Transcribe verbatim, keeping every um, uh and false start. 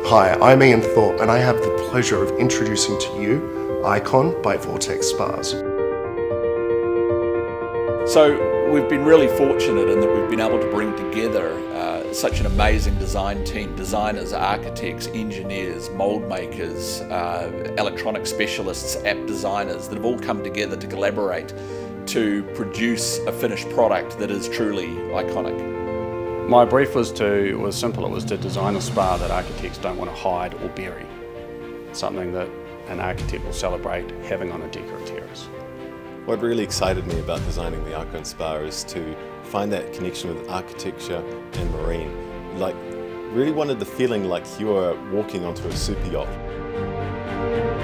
Hi, I'm Ian Thorpe and I have the pleasure of introducing to you Icon by Vortex Spas. So we've been really fortunate in that we've been able to bring together uh, such an amazing design team, designers, architects, engineers, mould makers, uh, electronic specialists, app designers that have all come together to collaborate to produce a finished product that is truly iconic. My brief was to was simple. It was to design a spa that architects don't want to hide or bury. Something that an architect will celebrate having on a deck or a terrace. What really excited me about designing the Icon Spa is to find that connection with architecture and marine. Like, really wanted the feeling like you were walking onto a super yacht.